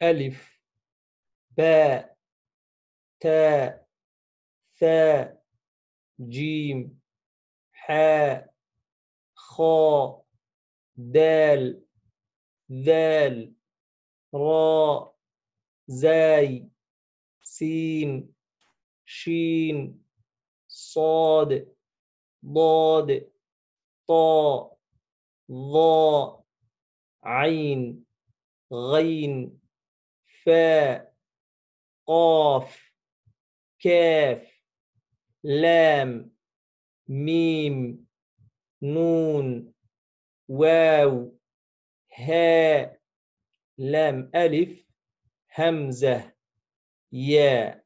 ألف باء تاء ثاء جيم حاء خاء دال ذال راء زاي سين شين صاد ضاد طاء ظاء عين غين فاء قاف كاف لام ميم نون واو هاء لام ألف همزة ياء